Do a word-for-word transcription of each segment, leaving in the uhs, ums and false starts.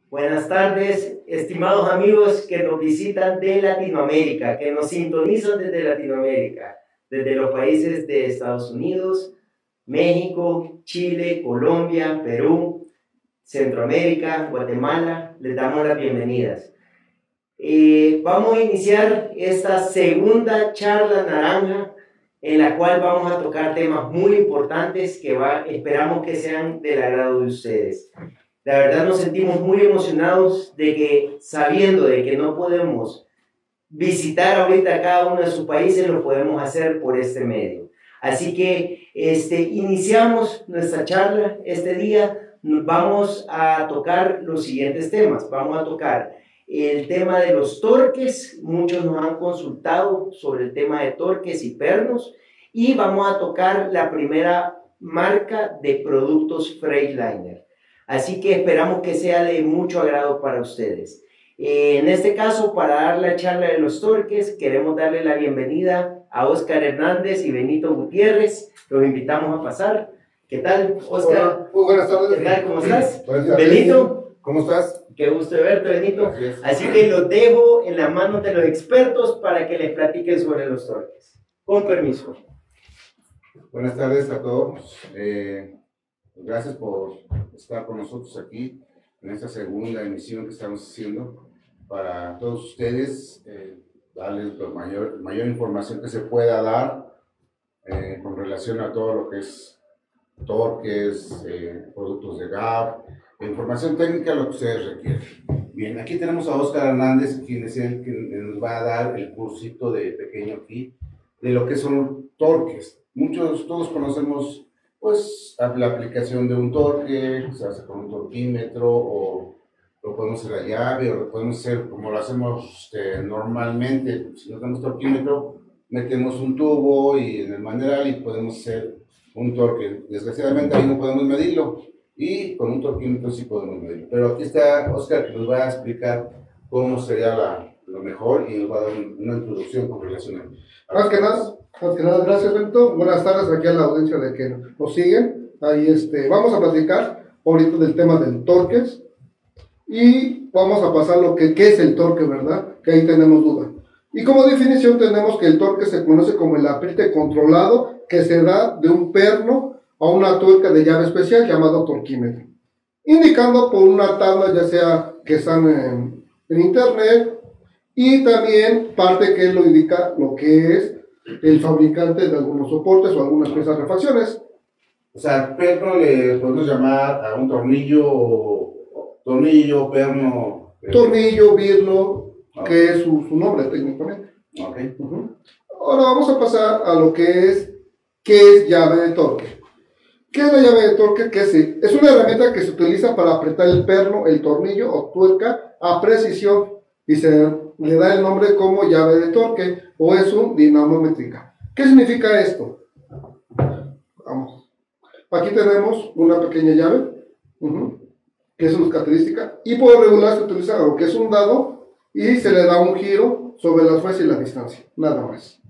Buenas tardes, estimados amigos que nos visitan de Latinoamérica, que nos sintonizan desde Latinoamérica, desde los países de Estados Unidos, México, Chile, Colombia, Perú, Centroamérica, Guatemala. Les damos las bienvenidas. Eh, vamos a iniciar esta segunda charla naranja en la cual vamos a tocar temas muy importantes que va, esperamos que sean del agrado de ustedes. La verdad nos sentimos muy emocionados de que, sabiendo de que no podemos visitar ahorita cada uno de sus países, lo podemos hacer por este medio. Así que este, iniciamos nuestra charla este día. Vamos a tocar los siguientes temas. Vamos a tocar el tema de los torques. Muchos nos han consultado sobre el tema de torques y pernos. Y vamos a tocar la primera marca de productos Freightliner. Así que esperamos que sea de mucho agrado para ustedes. Eh, en este caso, para dar la charla de los torques, queremos darle la bienvenida a Óscar Hernández y Benito Gutiérrez. Los invitamos a pasar. ¿Qué tal, Óscar? Muy buenas tardes. ¿Qué tal? ¿Cómo estás? Buenas Benito. ¿Cómo estás? Qué gusto de verte, Benito. Gracias. Así que los dejo en las manos de los expertos para que les platiquen sobre los torques. Con permiso. Buenas tardes a todos. Eh, gracias por estar con nosotros aquí en esta segunda emisión que estamos haciendo para todos ustedes, eh, darles la mayor, mayor información que se pueda dar eh, con relación a todo lo que es torques, eh, productos de G A P, información técnica, lo que ustedes requieren. Bien, aquí tenemos a Óscar Hernández, quien es el que nos va a dar el cursito de pequeño aquí, de lo que son torques. Muchos, todos conocemos pues la aplicación de un torque, se hace con un torquímetro, o lo podemos hacer a llave, o lo podemos hacer como lo hacemos este, normalmente. Si no tenemos torquímetro, metemos un tubo y en el manual y podemos hacer un torque. Desgraciadamente ahí no podemos medirlo, y con un torquímetro sí podemos medirlo. Pero aquí está Óscar, que nos va a explicar cómo sería la, lo mejor, y nos va a dar una introducción con relación a... Más que nada, más que nada, gracias, Benito. Buenas tardes aquí a la audiencia de que nos siguen. Ahí este, vamos a platicar ahorita del tema del torques y vamos a pasar lo que qué es el torque, ¿verdad? Que ahí tenemos duda. Y como definición tenemos que el torque se conoce como el apriete controlado que se da de un perno a una tuerca de llave especial llamado torquímetro, indicando por una tabla ya sea que están en, en internet, y también parte que lo indica lo que es el fabricante de algunos soportes o algunas piezas de refacciones. O sea, al perno le podemos llamar a un tornillo, tornillo, perno. Tornillo, birlo, Okay. que es su, su nombre técnicamente. Ok. Uh-huh. Ahora vamos a pasar a lo que es, ¿qué es llave de torque? ¿Qué es la llave de torque? Que es, es una herramienta que se utiliza para apretar el perno, el tornillo o tuerca a precisión, y se le da el nombre como llave de torque, o es un dinamométrica. ¿Qué significa esto? Vamos. Aquí tenemos una pequeña llave, uh-huh, que es una característica, y por regular se utiliza lo que es un dado, y se le da un giro sobre la fuerza y la distancia, nada más.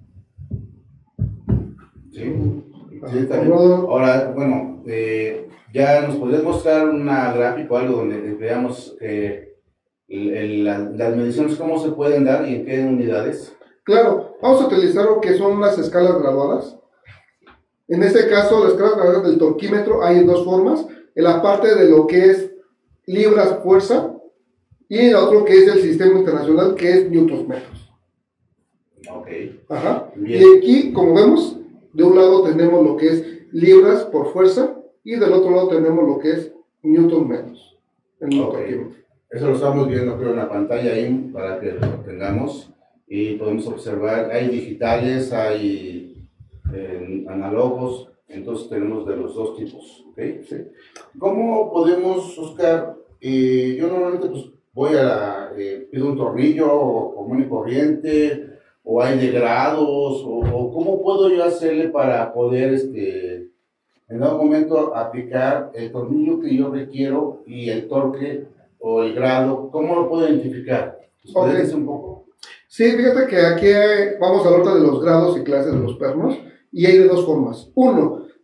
Sí, sí, también. Ahora, bueno, eh, ya nos podrías mostrar una gráfica o algo donde veamos eh, el, el, la, las mediciones, cómo se pueden dar y en qué unidades. Claro, vamos a utilizar lo que son unas escalas graduadas. En este caso, la escala graduada del torquímetro hay dos formas. En la parte de lo que es libras fuerza, y el otro que es el sistema internacional, que es newtons metros. Ok. Ajá. Bien. Y aquí, como vemos, de un lado tenemos lo que es libras por fuerza, y del otro lado tenemos lo que es newtons metros. En Okay. Eso lo estamos viendo, creo, en la pantalla ahí para que lo tengamos y podemos observar. Hay digitales, hay eh, análogos, entonces tenemos de los dos tipos. ¿Okay? Sí. ¿Cómo podemos, Óscar? Eh, yo normalmente pues, voy a la, eh, pido un tornillo o común y corriente, o hay de grados, o, o cómo puedo yo hacerle para poder este, en algún momento aplicar el tornillo que yo requiero y el torque o el grado. ¿Cómo lo puedo identificar? ¿Puedes Okay. decir un poco? Sí, fíjate que aquí hay, vamos a hablar de los grados y clases de los pernos, y hay de dos formas. Uno,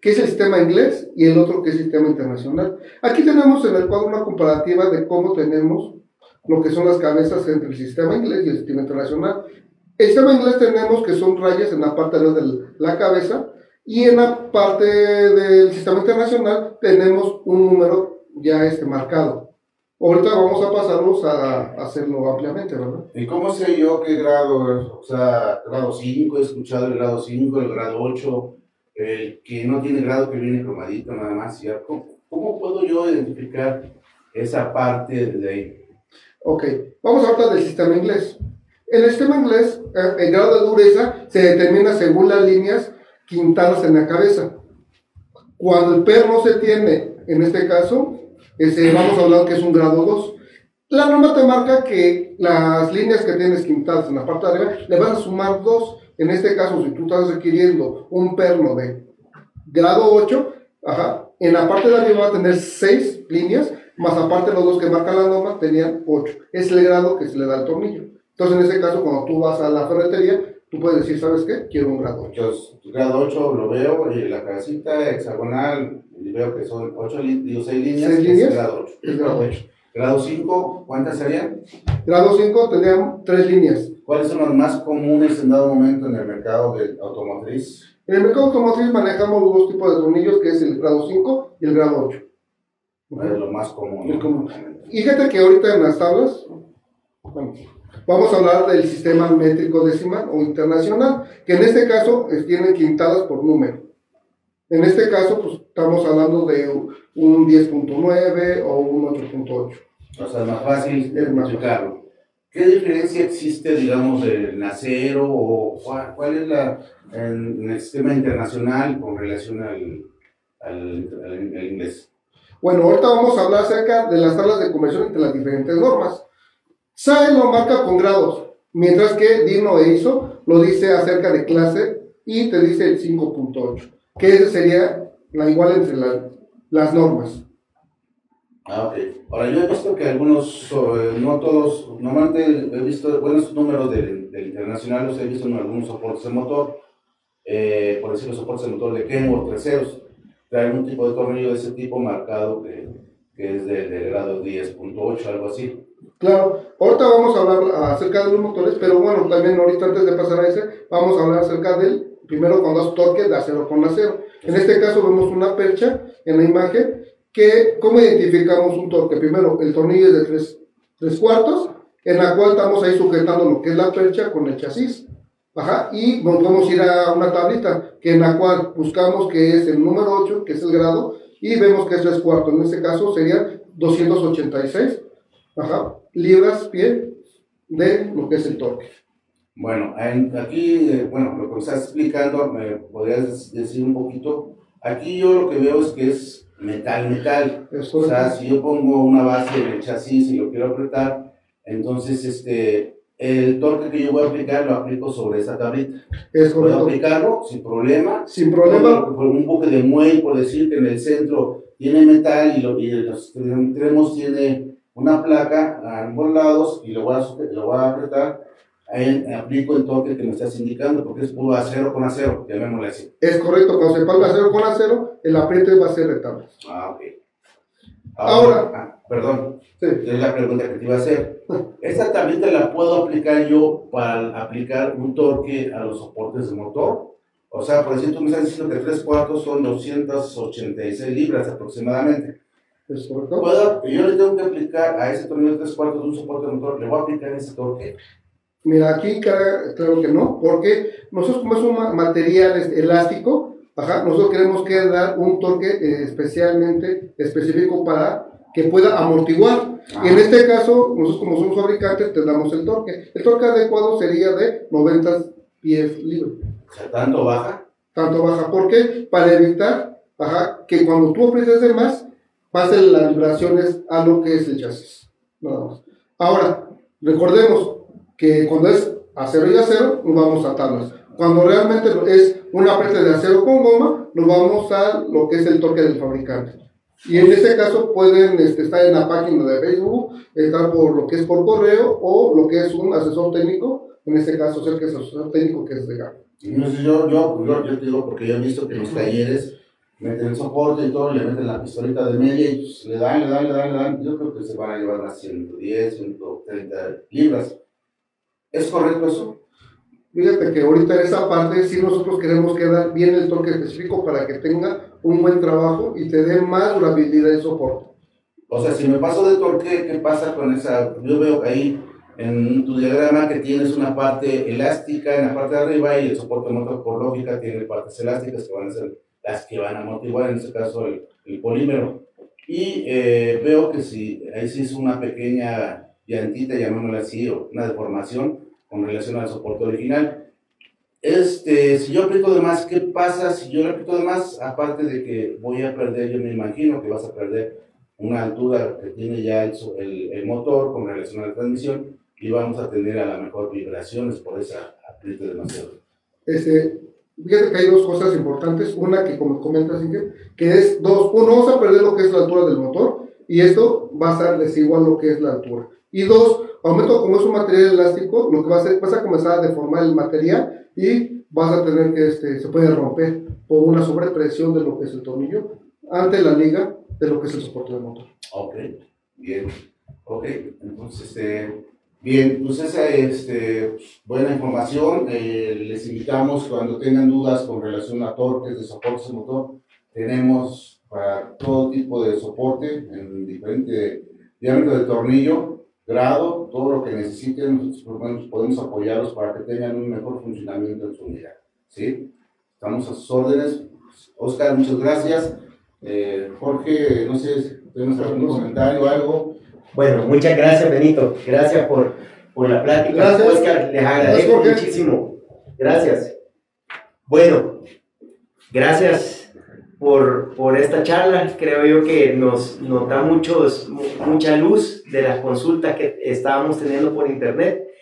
que es el sistema inglés y el otro que es el sistema internacional. Aquí tenemos en el cuadro una comparativa de cómo tenemos lo que son las cabezas entre el sistema inglés y el sistema internacional. El sistema inglés tenemos que son rayas en la parte de la cabeza y en la parte del sistema internacional tenemos un número ya este marcado. Ahorita vamos a pasarlos a, a hacerlo ampliamente, ¿verdad? ¿Y cómo sé yo qué grado es? O sea, grado cinco, he escuchado el grado cinco, el grado ocho, el que no tiene grado que viene cromadito nada más, ¿cierto? ¿Cómo, cómo puedo yo identificar esa parte de ahí? Ok, vamos a hablar del sistema inglés. En el sistema inglés, el grado de dureza se determina según las líneas quintadas en la cabeza. Cuando el perno se tiene, en este caso, ese, vamos a hablar que es un grado dos. La norma te marca que las líneas que tienes quintadas en la parte de arriba le vas a sumar dos. En este caso, si tú estás requiriendo un perno de grado ocho, ajá, en la parte de arriba va a tener seis líneas, más aparte los dos que marcan la norma tenían ocho. Es el grado que se le da al tornillo. Entonces, en ese caso, cuando tú vas a la ferretería, tú puedes decir, ¿sabes qué? Quiero un grado ocho. Entonces, grado ocho lo veo, y la cabecita hexagonal, y veo que son ocho, digo, seis líneas, ¿Seis líneas? Es grado ocho. Es grado ocho. Grado cinco, ¿cuántas serían? Grado cinco tendrían tres líneas. ¿Cuáles son los más comunes en dado momento en el mercado de automotriz? En el mercado automotriz manejamos los dos tipos de tornillos, que es el grado cinco y el grado ocho. Es lo más común. Es común. Y fíjate que ahorita en las tablas, bueno, vamos a hablar del sistema métrico decimal o internacional, que en este caso eh, tienen quintadas por número. En este caso, pues estamos hablando de un diez punto nueve o un ocho punto ocho. O sea, es más fácil Es más identificarlo. ¿Qué diferencia existe, digamos, en acero o cuál, cuál es la en, en el sistema internacional con relación al, al, al, al inglés? Bueno, ahorita vamos a hablar acerca de las tablas de conversión entre las diferentes normas. S A E lo marca con grados, mientras que DIN e I S O lo dice acerca de clase y te dice el cinco punto ocho, que ese sería la igual entre la, las normas. Ah, ok. Ahora, yo he visto que algunos, eh, no todos, normalmente he visto buenos números del, del internacional, los he visto en algunos soportes de motor, eh, por decir los soportes de motor de Kenworth, terceros, trae algún tipo de tornillo de ese tipo marcado que, que es del de grado diez punto ocho, algo así. Claro, ahorita vamos a hablar acerca de los motores, pero bueno, también ahorita antes de pasar a ese, vamos a hablar acerca del, primero cuando es torque de acero con acero. En este caso vemos una percha en la imagen, que, ¿cómo identificamos un torque? Primero, el tornillo es de tres, tres cuartos, en la cual estamos ahí sujetando lo que es la percha con el chasis. Ajá, y nos vamos a ir a una tablita, que en la cual buscamos que es el número ocho, que es el grado, y vemos que es tres cuartos. En este caso serían doscientos ochenta y seis. Ajá, libras pie de lo que es el torque. Bueno, en, aquí, eh, bueno, lo que me estás explicando, ¿me podrías decir un poquito? Aquí yo lo que veo es que es metal, metal. Eso o sea, es. si yo pongo una base en el chasis y lo quiero apretar, entonces este, el torque que yo voy a aplicar lo aplico sobre esa tablita. Es ¿Puedo correcto. aplicarlo sin problema? Sin problema. Por un buque de muelle, por decir que en el centro tiene metal y, lo, y los extremos tiene una placa a ambos lados y lo voy a, lo voy a apretar, ahí aplico el torque que me estás indicando, porque es puro acero con acero, llamémosle así. Es correcto, cuando se palma acero con acero, el apriete va a ser rectángulo. Ah, ok. Ahora, Ahora ah, perdón, sí. es la pregunta que te iba a hacer. ¿Esta tablita la puedo aplicar yo para aplicar un torque a los soportes de motor? O sea, por decir, tú me estás diciendo que tres cuartos son doscientas ochenta y seis libras aproximadamente. ¿Es correcto? ¿Puedo, yo le tengo que aplicar a ese tornillo de tres cuartos de un soporte de motor, le voy a aplicar ese torque? Mira, aquí claro, claro que no, porque nosotros como es un material elástico, ajá, nosotros queremos que dar un torque eh, especialmente específico para que pueda amortiguar. Ah. Y en este caso, nosotros como somos fabricantes, te damos el torque. El torque adecuado sería de noventa pies libre. O sea, ¿tanto baja? Tanto baja, ¿por qué? Para evitar, ajá, que cuando tú aprietes de más, pasen las vibraciones a lo que es el chasis. Nada más. Ahora, recordemos que cuando es acero y acero, nos vamos a tablas. Cuando realmente es un apriete de acero con goma, nos vamos a lo que es el torque del fabricante. Y en este caso pueden este, estar en la página de Facebook, estar por lo que es por correo o lo que es un asesor técnico, en este caso ser que es asesor técnico que es de Gama. No sé, yo, yo, yo, yo te digo porque yo he visto que en los talleres meten el soporte y todo, le meten la pistolita de media y pues, le dan, le dan, le dan, le dan. Yo creo que se van a llevar unas ciento diez, ciento treinta libras. ¿Es correcto eso? Fíjate que ahorita en esa parte sí nosotros queremos que dar bien el torque específico para que tenga un buen trabajo y te dé más durabilidad y soporte. O sea, si me paso de torque, ¿qué pasa con esa? Yo veo que ahí en tu diagrama que tienes una parte elástica en la parte de arriba y el soporte motor por lógica tiene partes elásticas que van a ser las que van a amortiguar, en este caso el, el polímero. Y eh, veo que si ahí sí es una pequeña llantita, llamémosla así, o una deformación con relación al soporte original. Este, si yo aprieto de más, ¿qué pasa si yo le aprieto de más? Aparte de que voy a perder, yo me imagino que vas a perder una altura que tiene ya el, el, el motor con relación a la transmisión y vamos a tener a lo mejor vibraciones por esa apriete demasiado. Este, fíjate que hay dos cosas importantes. Una que como comentas, que es dos, uno, vamos a perder lo que es la altura del motor y esto va a ser desigual lo que es la altura. Y dos, aumento como es un material elástico, lo que va a hacer, vas a comenzar a deformar el material y vas a tener que, este, se puede romper por una sobrepresión de lo que es el tornillo ante la liga de lo que es el soporte del motor. Ok, bien. Ok, entonces, este, bien, pues esa es este, buena información. Eh, les invitamos cuando tengan dudas con relación a torques de soportes de motor. Tenemos para todo tipo de soporte en diferente diámetro de tornillo, grado, todo lo que necesiten. Nosotros bueno, podemos apoyarlos para que tengan un mejor funcionamiento en su unidad. ¿Sí? Estamos a sus órdenes. Oscar, muchas gracias. Eh, Jorge, no sé, ¿tenemos algún comentario o algo? Bueno, muchas gracias, Benito. Gracias por, por la plática. Gracias. Oscar, les agradezco Gracias, muchísimo. Gracias. Bueno, gracias por, por esta charla. Creo yo que nos, nos da muchos, mucha luz de las consultas que estábamos teniendo por internet.